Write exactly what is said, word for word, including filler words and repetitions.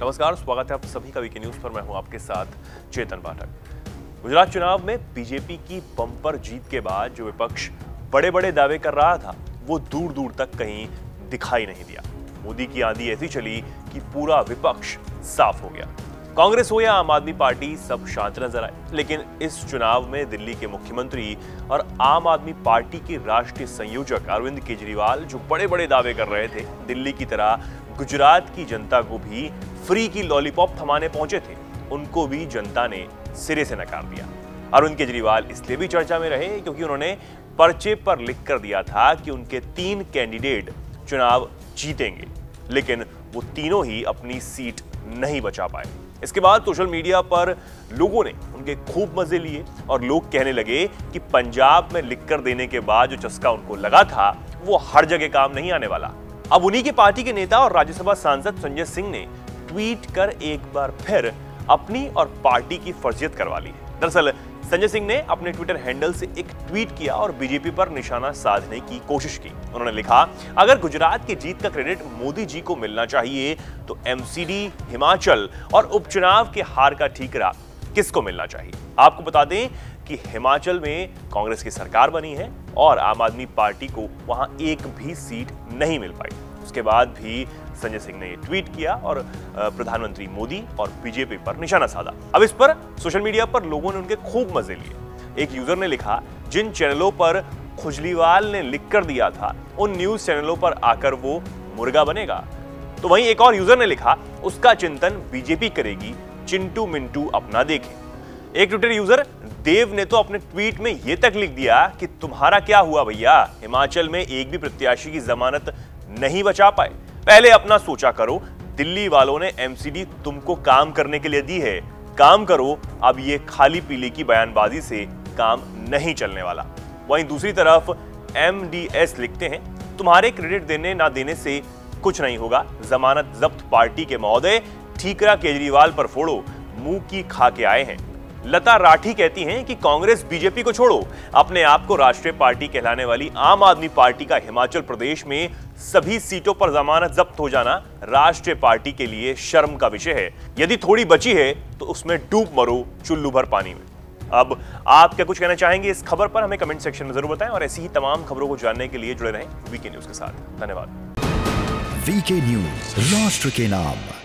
नमस्कार, स्वागत है आप सभी का वीके न्यूज पर। मैं हूं आपके साथ चेतन पाठक। गुजरात चुनाव में बीजेपी की बम्पर जीत के बाद जो विपक्ष बड़े बड़े दावे कर रहा था वो दूर दूर तक कहीं दिखाई नहीं दिया। मोदी की आंधी ऐसी चली कि पूरा विपक्ष साफ हो गया। कांग्रेस हो या आम आदमी पार्टी, सब शांत नजर आए। लेकिन इस चुनाव में दिल्ली के मुख्यमंत्री और आम आदमी पार्टी के राष्ट्रीय संयोजक अरविंद केजरीवाल जो बड़े बड़े दावे कर रहे थे, दिल्ली की तरह गुजरात की जनता को भी फ्री की लॉलीपॉप थमाने पहुंचे थे, उनको भी जनता ने सिरे से नकार दिया। अरविंद केजरीवाल इसलिए भी चर्चा में रहे क्योंकि उन्होंने पर्चे पर लिख कर दिया था कि उनके तीन कैंडिडेट चुनाव जीतेंगे, लेकिन वो तीनों ही अपनी सीट नहीं बचा पाए। इसके बाद सोशल मीडिया पर लोगों ने उनके खूब मजे लिए और लोग कहने लगे कि पंजाब में लिखकर देने के बाद जो चस्का उनको लगा था वो हर जगह काम नहीं आने वाला। अब उन्हीं की पार्टी के नेता और राज्यसभा सांसद संजय सिंह ने ट्वीट कर एक बार फिर अपनी और पार्टी की फर्जियत करवा ली है। दरअसल संजय सिंह ने अपने ट्विटर हैंडल से एक ट्वीट किया और बीजेपी पर निशाना साधने की कोशिश की। उन्होंने लिखा, अगर गुजरात की जीत का क्रेडिट मोदी जी को मिलना चाहिए तो एमसीडी, हिमाचल और उपचुनाव के हार का ठीकरा किसको मिलना चाहिए? आपको बता दें कि हिमाचल में कांग्रेस की सरकार बनी है और आम आदमी पार्टी को वहां एक भी सीट नहीं मिल पाई। उसके बाद भी संजय सिंह ने ये ट्वीट किया और प्रधानमंत्री मोदी और बीजेपी पर निशाना साधा। अब इस पर सोशल मीडिया पर लोगों ने उनके खूब मजे लिए। एक यूजर ने लिखा, जिन चैनलों पर खुजलीवाल ने लिख कर दिया था उन न्यूज चैनलों पर आकर वो मुर्गा बनेगा। तो वहीं एक और यूजर ने लिखा, उसका चिंतन बीजेपी करेगी, चिंटू मिंटू अपना देखें। एक ट्विटर यूजर देव ने तो अपने ट्वीट में यह तक लिख दिया कि तुम्हारा क्या हुआ भैया, हिमाचल में एक भी प्रत्याशी की जमानत नहीं बचा पाए, पहले अपना सोचा करो। दिल्ली वालों ने एमसीडी तुमको काम करने के लिए दी है, काम करो, अब ये खाली पीली की बयानबाजी से काम नहीं चलने वाला। वहीं दूसरी तरफ एमडीएस लिखते हैं, तुम्हारे क्रेडिट देने ना देने से कुछ नहीं होगा, जमानत जब्त पार्टी के महोदय, ठीकरा केजरीवाल पर फोड़ो, मुंह की खा के आए हैं। लता राठी कहती हैं कि कांग्रेस बीजेपी को छोड़ो, अपने आप को राष्ट्रीय पार्टी कहलाने वाली आम आदमी पार्टी का हिमाचल प्रदेश में सभी सीटों पर जमानत जब्त हो जाना राष्ट्रीय पार्टी के लिए शर्म का विषय है। यदि थोड़ी बची है तो उसमें डूब मरो चुल्लू भर पानी में। अब आप क्या कुछ कहना चाहेंगे इस खबर पर? हमें कमेंट सेक्शन में जरूर बताएं और ऐसी ही तमाम खबरों को जानने के लिए जुड़े रहें वीके न्यूज के साथ। धन्यवाद। वीके न्यूज, राष्ट्र के नाम।